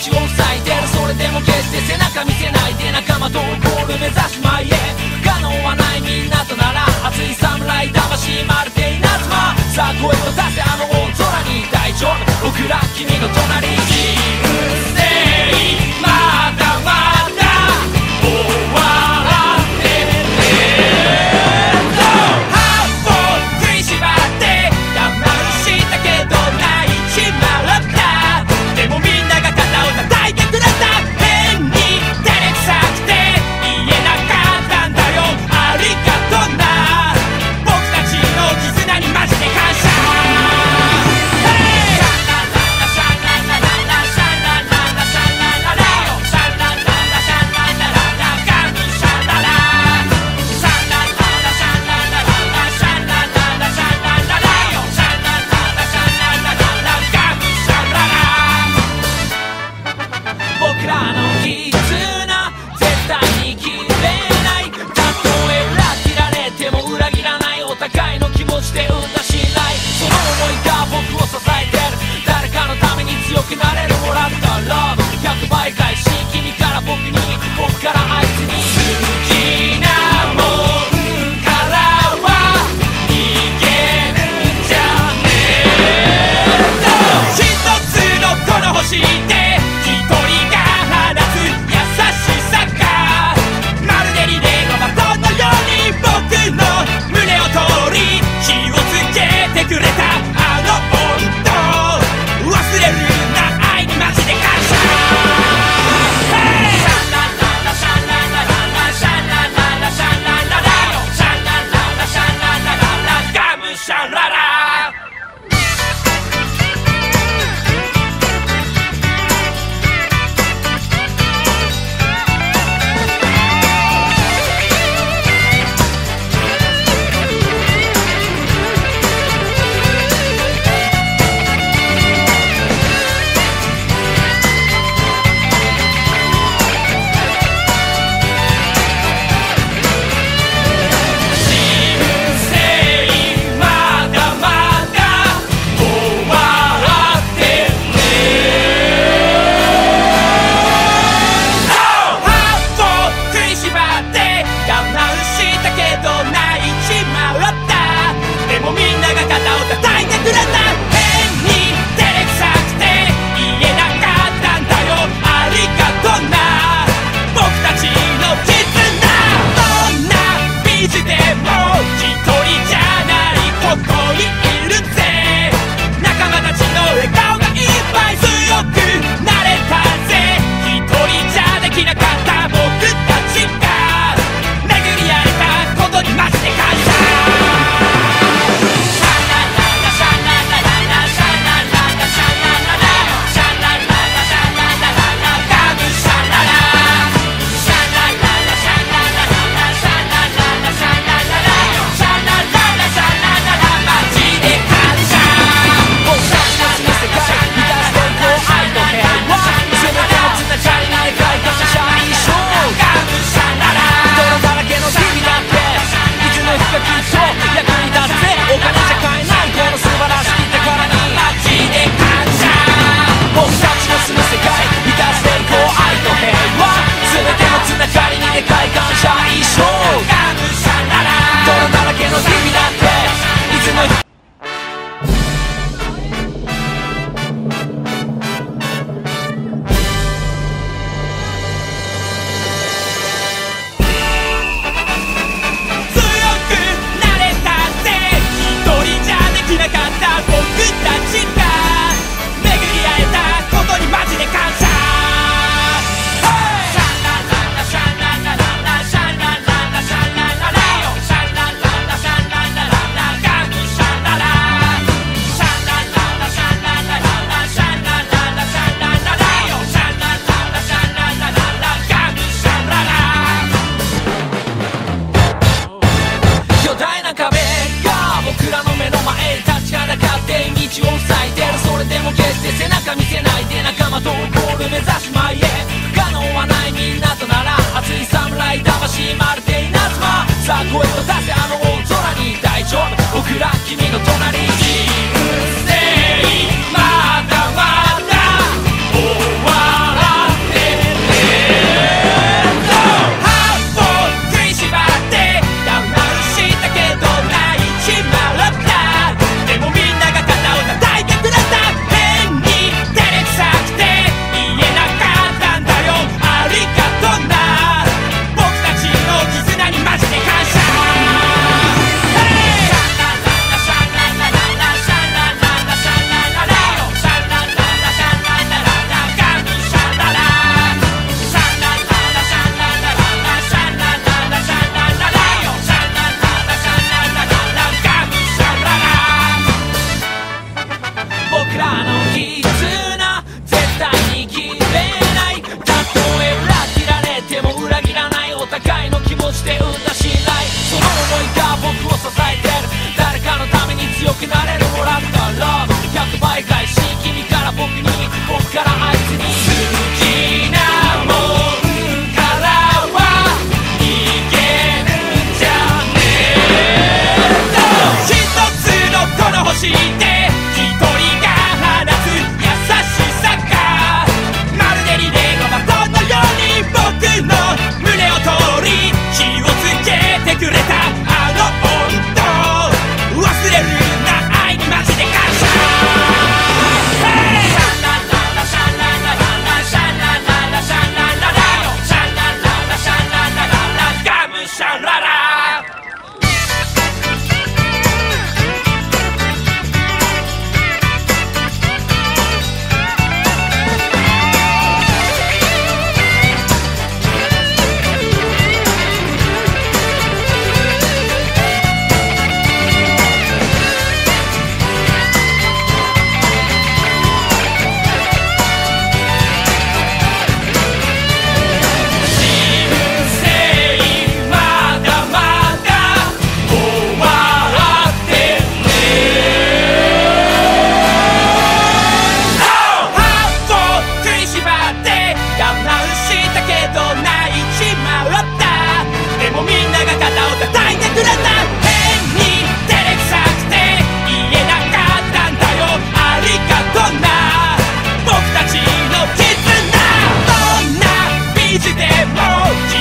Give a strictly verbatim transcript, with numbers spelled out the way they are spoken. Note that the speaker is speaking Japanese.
道を塞いでる。それでも決して背中見せないで、仲間とゴール目指し前へ。不可能はないみんなとなら、熱い侍魂まるで稲妻。さあ声を出せあの大空に、大丈夫僕ら君の隣に。人生まだまだ終わってねえと、ハーフを食いしばって我慢したけど泣いちまった。でもみんなが肩を叩いてくれた。変に照れくさくて言えなかったんだよ、ありがとな。僕たちの絆にマジで感謝。僕らの絆絶対に切れない。たとえ裏切られても裏切らない、お互いの気持ちで生んだ信頼。その想いが僕を支えてる。誰かのために強くなれる。もらった Love ひゃくばい返し、君から僕に僕からあいつに。好きなもんからは逃げるんじゃねえと、一つのこの星で一人が放つ優しさが、まるでリレーのバトンのように僕の胸を通り火をつけてくれた。あの温度忘れるな、愛にマジで感謝。シャラララシャララララシャラララシャラララシャラララシャララララガムシャララ。目指し前へ不可能はないみんなとなら熱い侍魂まるで稲妻さあ声を出せあの大空に大丈夫僕ら君の隣に人生まだまだ終わら僕からあいつに好きなもんからは逃げるんじゃねえと一つのこの星で一人が放つ優しさがまるでリレーのバトンのように僕の胸を通り火をつけてくれたあの温度忘れるな愛にマジで感謝シャラララシャララララシャラララシャラララシャラララシャララララガムシャララでも